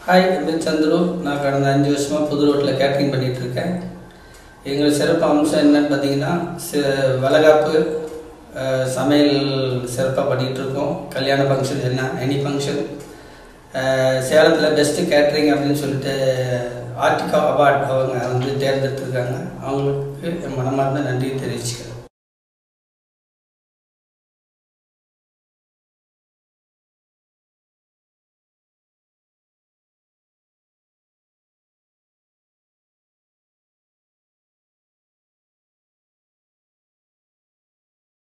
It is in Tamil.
ஹாய், என் பேர் சந்துரு. நான் கடந்த 5 வருஷமாக புது ரோட்டில் கேட்ரிங் பண்ணிகிட்ருக்கேன். எங்கள் சிறப்பு அம்சம் என்னன்னு பார்த்தீங்கன்னா, வளைகாப்பு சமையல் சிறப்பாக பண்ணிகிட்ருக்கோம். கல்யாண ஃபங்க்ஷன் என்ன எனி ஃபங்க்ஷன். சேலத்தில் பெஸ்ட்டு கேட்ரிங் அப்படின்னு சொல்லிட்டு ஆர்டிகா அவார்ட் அவங்க தேர்ந்தெடுத்துருக்காங்க. அவங்களுக்கு என் மனமார்ந்த நன்றியை தெரிவிச்சுக்கிறேன்.